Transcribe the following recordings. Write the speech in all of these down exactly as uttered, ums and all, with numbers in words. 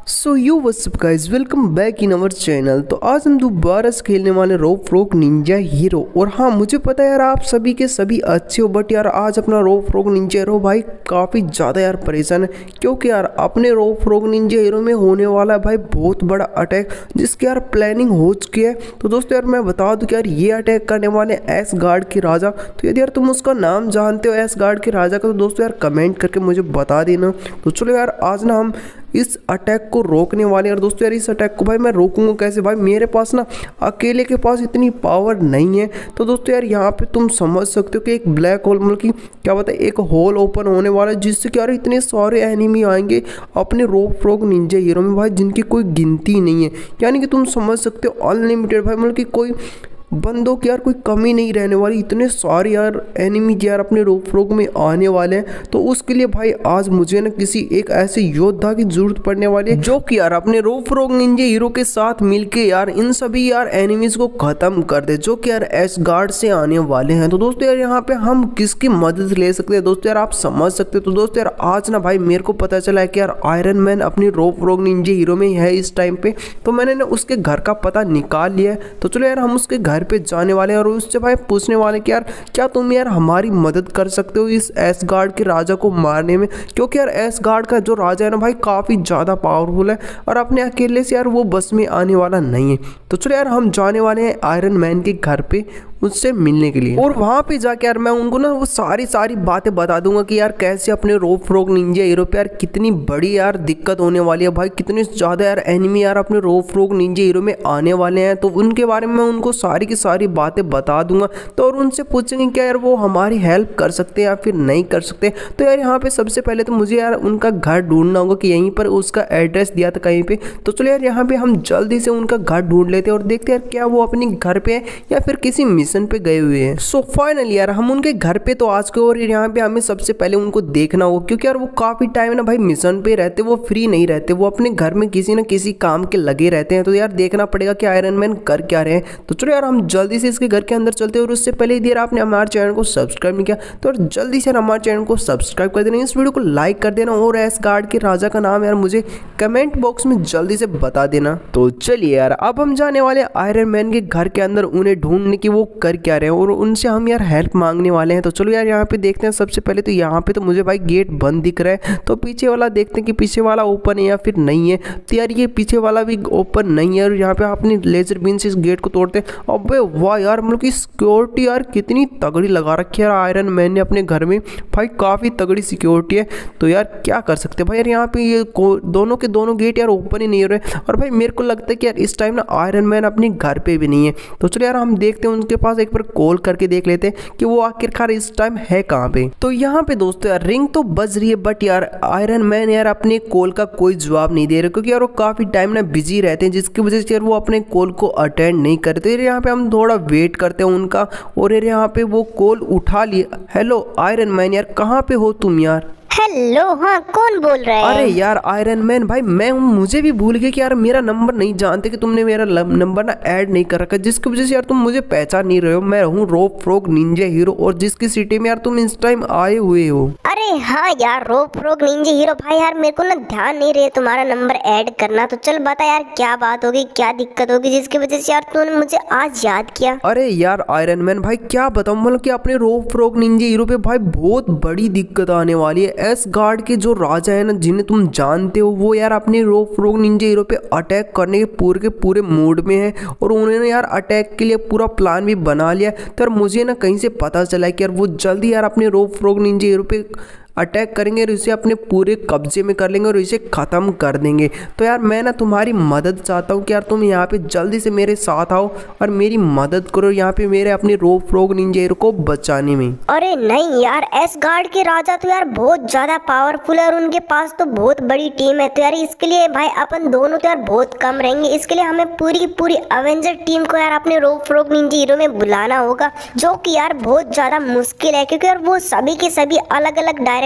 So you what's up guys, welcome back in our channel. तो आज हम दोबारा से खेलने वाले रोप फ्रॉग निंजा हीरो। और हाँ, मुझे पता है यार आप सभी के सभी अच्छे हो, बट यार आज अपना रोप फ्रॉग निंजा हीरो भाई काफ़ी ज़्यादा यार परेशान है, क्योंकि यार अपने रोप फ्रॉग निंजा हीरो में होने वाला है भाई बहुत बड़ा अटैक, जिसकी यार प्लानिंग हो चुकी है। तो दोस्तों यार मैं बता दूँ कि यार ये अटैक करने वाले एस गार्ड के राजा। तो यदि यार तुम उसका नाम जानते हो एस गार्ड के राजा का, तो दोस्तों यार कमेंट करके मुझे बता देना। तो चलो यार आज ना हम इस अटैक को रोकने वाले हैं। और दोस्तों यार इस अटैक को भाई मैं रोकूंगा कैसे? भाई मेरे पास ना अकेले के पास इतनी पावर नहीं है। तो दोस्तों यार यहाँ पे तुम समझ सकते हो कि एक ब्लैक होल मतलब कि क्या बताए एक होल ओपन होने वाला है, जिससे कि यार इतने सारे एनिमी आएंगे अपने रोप फ्रॉग निंजा हीरो में भाई, जिनकी कोई गिनती नहीं है। यानी कि तुम समझ सकते हो अनलिमिटेड भाई, मतलब कि कोई बंदों की यार कोई कमी नहीं रहने वाली। इतने सारे यार एनिमी यार अपने रोप फ्रॉग में आने वाले हैं। तो उसके लिए भाई आज मुझे ना किसी एक ऐसे योद्धा की जरूरत पड़ने वाली है, जो कि यार अपने रोप फ्रॉग निंजा हीरो के साथ मिलके यार इन सभी यार एनिमीज को खत्म कर दे, जो कि यार एस गार्ड से आने वाले हैं। तो दोस्तों यार यहाँ पे हम किसकी मदद ले सकते हैं दोस्तों यार आप समझ सकते हो। तो दोस्तों यार आज ना भाई मेरे को पता चला है कि यार आयरन मैन अपनी रोप फ्रॉग निंजा हीरो में है इस टाइम पे। तो मैंने ना उसके घर का पता निकाल लिया है। तो चलो यार हम उसके घर पे जाने वाले हैं और उससे भाई पूछने वाले कि यार क्या तुम यार हमारी मदद कर सकते हो इस एस गार्ड के राजा को मारने में, क्योंकि यार एस गार्ड का जो राजा है ना भाई काफ़ी ज़्यादा पावरफुल है और अपने अकेले से यार वो बस में आने वाला नहीं है। तो चलो यार हम जाने वाले हैं आयरन मैन के घर पे उससे मिलने के लिए, और वहाँ पे जाके यार मैं उनको ना वो सारी सारी बातें बता दूंगा कि यार कैसे अपने रोप फ्रॉग निंजा हीरो पे यार कितनी बड़ी यार दिक्कत होने वाली है भाई, कितने ज़्यादा यार एनिमी यार अपने रोप फ्रॉग निंजा हीरो में आने वाले हैं। तो उनके बारे में मैं उनको सारी की सारी बातें बता दूंगा। तो और उनसे पूछेंगे क्या यार वो हमारी हेल्प कर सकते हैं या फिर नहीं कर सकते। तो यार यहाँ पे सबसे पहले तो मुझे यार उनका घर ढूंढना होगा कि यहीं पर उसका एड्रेस दिया था कहीं पे। तो चलो यार यहाँ पे हम जल्दी से उनका घर ढूंढ लेते हैं और देखते हैं यार क्या वो अपने घर पे है या फिर किसी मिशन पे गए हुए हैं। सो फाइनली यार हम उनके घर पे तो आज के, और यहाँ पे हमें सबसे पहले उनको देखना होगा, क्योंकि यार वो काफी टाइम ना भाई मिशन पे रहते, वो फ्री नहीं रहते, वो अपने घर में किसी ना किसी काम के लगे रहते हैं। तो यार देखना पड़ेगा कि आयरन मैन कर क्या रहे हैं। तो चलो यार हम जल्दी से इसके घर के अंदर चलते हैं। और उससे पहले यदि आपने हमारे चैनल को सब्सक्राइब नहीं किया तो जल्दी से हमारे चैनल को सब्सक्राइब कर देना, इस वीडियो को लाइक कर देना, और एस गार्ड के राजा का नाम यार मुझे कमेंट बॉक्स में जल्दी से बता देना। तो चलिए यार अब हम जाने वाले आयरन मैन के घर के अंदर उन्हें ढूंढने की वो कर क्या रहे हैं और उनसे हम यार हेल्प मांगने वाले हैं। तो चलो यार यहाँ पे देखते हैं। सबसे पहले तो यहाँ पे तो मुझे भाई गेट बंद दिख रहा है, तो पीछे वाला देखते हैं कि पीछे वाला ओपन है या फिर नहीं है। तो यार ये पीछे वाला भी ओपन नहीं है, और यहाँ पे अपनी लेजर बीन से इस गेट को तोड़ते हैं। अबे वाह यार, मतलब कि सिक्योरिटी यार कितनी तगड़ी लगा रखी है यार आयरन मैन ने अपने घर में, भाई काफ़ी तगड़ी सिक्योरिटी है। तो यार क्या कर सकते हैं भाई, यार यहाँ पे ये दोनों के दोनों गेट यार ओपन ही नहीं हो रहे। और भाई मेरे को लगता है कि यार इस टाइम ना आयरन मैन अपने घर पे भी नहीं है। तो चलो यार हम देखते हैं उनके पास, एक बार कॉल करके देख लेते हैं कि वो आखिरकार इस टाइम है कहाँ पे। तो यहाँ पे दोस्तों यार रिंग तो बज रही है, बट यार आयरन मैन यार अपने कॉल का कोई जवाब नहीं दे रहे, क्योंकि यार वो काफी टाइम ना बिजी रहते हैं, जिसकी वजह से यार वो अपने कॉल को अटेंड नहीं करते। यार यहाँ पे हम थोड़ा वेट करते हैं उनका, और यार यहाँ पे वो कॉल उठा लिया। हेलो आयरन मैन, यार कहाँ पे हो तुम यार? हेलो, हाँ कौन बोल रहा है? अरे यार आयरन मैन भाई मैं हूँ, मुझे भी भूल गया कि यार मेरा नंबर नहीं जानते कि तुमने मेरा नंबर ना ऐड नहीं कर रखा, जिसकी वजह से यार तुम मुझे पहचान नहीं रहे हो। मैं हूँ रोप फ्रॉग निंजा हीरो, और जिसकी सिटी में यार तुम इस टाइम आए हुए हो। अरे हाँ यार रोप फ्रॉग निंजा हीरो भाई, यार मेरे को ना ध्यान नहीं रहे तुम्हारा नंबर ऐड करना। तो चल बता यार क्या बात होगी, क्या दिक्कत होगी जिसकी वजह से यार तूने मुझे आज याद किया? अरे यार आयरन मैन भाई क्या बताऊँ, मतलब कि अपने रोप फ्रॉग निंजा हीरो पे भाई बहुत बड़ी दिक्कत आने वाली है। एस गार्ड के जो राजा है ना, जिन्हें तुम जानते हो, वो यार अपने रोप फ्रॉग निंजा हीरो पे अटैक करने के पूरे के पूरे मूड में है, और उन्होंने यार अटैक के लिए पूरा प्लान भी बना लिया। तो यार मुझे ना कहीं से पता चला है कि यार वो जल्दी यार अपने रोप फ्रॉग निंजा हीरो पे अटैक करेंगे और इसे अपने पूरे कब्जे में कर लेंगे और इसे ख़त्म कर देंगे। तो यार मैं ना तुम्हारी मदद चाहता हूँ कि यार तुम यहाँ पे जल्दी से मेरे साथ आओ और मेरी मदद करो यहाँ पे मेरे अपने रोप फ्रॉग निंजा हीरो को बचाने में। अरे नहीं यार, एस गार्ड के राजा तो यार बहुत ज़्यादा पावरफुल है और उनके पास तो बहुत बड़ी टीम है। तो यार इसके लिए भाई अपन दोनों तो यार बहुत कम रहेंगे, इसके लिए हमें पूरी पूरी अवेंजर टीम को यार अपने रोप फ्रॉग निंजा हीरो में बुलाना होगा, जो कि यार बहुत ज़्यादा मुश्किल है, क्योंकि यार वो सभी के सभी अलग अलग डायरेक्शन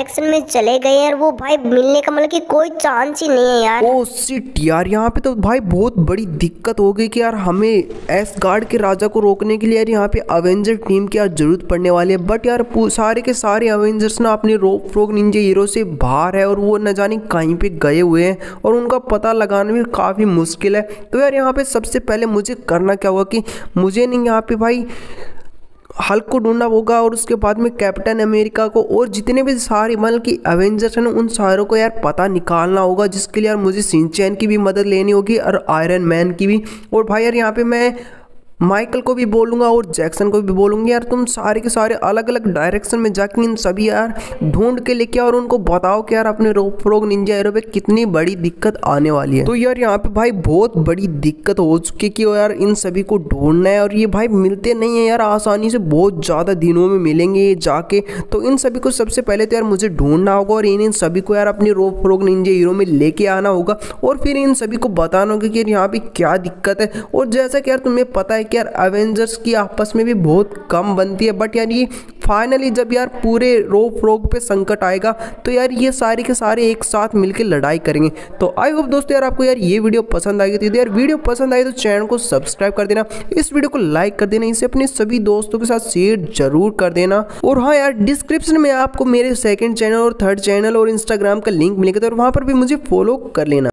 डायरेक्शन में चले गए हैं और वो भाई मिलने का मतलब कि कोई चांस ही नहीं है यार। ओ शिट यार, यहाँ पे तो भाई बहुत बड़ी दिक्कत हो गई कि यार हमें एसगार्ड के राजा को रोकने के लिए यार यहाँ पे अवेंजर टीम की यार जरूरत पड़ने वाली है। बट यार सारे के सारे अवेंजर्स ना अपने रोप फ्रॉग निंजा हीरो से बाहर है और वो न जाने कहीं पे गए हुए हैं और उनका पता लगाना भी काफ़ी मुश्किल है। तो यार यहाँ पे सबसे पहले मुझे करना क्या होगा कि मुझे नहीं यहाँ पे भाई हल्क को ढूंढना होगा और उसके बाद में कैप्टन अमेरिका को और जितने भी सारे मतलब कि एवेंजर्स हैं ना उन सारों को यार पता निकालना होगा, जिसके लिए यार मुझे शिनचैन की भी मदद लेनी होगी और आयरन मैन की भी। और भाई यार यहाँ पे मैं माइकल को भी बोलूँगा और जैक्सन को भी बोलूँगी यार तुम सारे के सारे अलग अलग डायरेक्शन में जाके इन सभी यार ढूंढ के लेके और उनको बताओ कि यार अपने रोप फ्रॉग निंजा हीरो पे कितनी बड़ी दिक्कत आने वाली है। तो यार यहाँ पे भाई बहुत बड़ी दिक्कत हो चुकी कि यार इन सभी को ढूंढना है और ये भाई मिलते नहीं है यार आसानी से, बहुत ज़्यादा दिनों में मिलेंगे ये जाके। तो इन सभी को सबसे पहले तो यार मुझे ढूंढना होगा और इन इन सभी को यार अपने रोप फ्रॉग निंजा हीरो में लेके आना होगा और फिर इन सभी को बताना होगा कि यहाँ पे क्या दिक्कत है। और जैसा कि यार तुम्हें पता है यार एवेंजर्स की आपस में भी बहुत कम बनती है, बट यार ये फाइनली जब यार पूरे रोप फ्रॉग पे संकट आएगा तो यार ये सारे के सारे एक साथ मिलकर लड़ाई करेंगे। तो आई होप दोस्तों यार आपको यार ये वीडियो पसंद आई थी। यार वीडियो पसंद आई तो चैनल को सब्सक्राइब कर देना, इस वीडियो को लाइक कर देना, इसे अपने सभी दोस्तों के साथ शेयर जरूर कर देना। और हाँ यार डिस्क्रिप्शन में आपको मेरे सेकंड चैनल और थर्ड चैनल और इंस्टाग्राम का लिंक मिलेगा तो वहाँ पर भी मुझे फॉलो कर लेना।